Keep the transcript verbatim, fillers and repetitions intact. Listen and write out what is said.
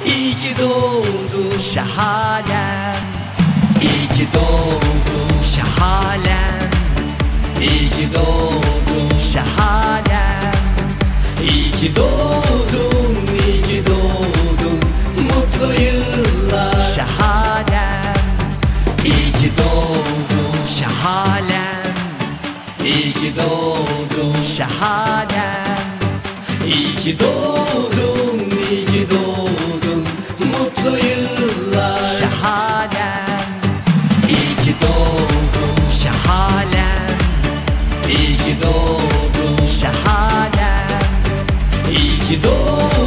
İyi ki doğdun şahanem, İyi ki doğdun şahanem, İyi ki doğdun şahanem, İyi ki doğdun, iyi ki doğdun, mutlu yıllar şahanem, İyi ki doğdun şahanem, İyi ki doğdun şahanem, İyi ki doğdun, iyi ki doğdun, mutlu yıllar şahanem, İyi ki doğdun şahanem, İyi ki doğdun şahanem, İyi ki doğdun.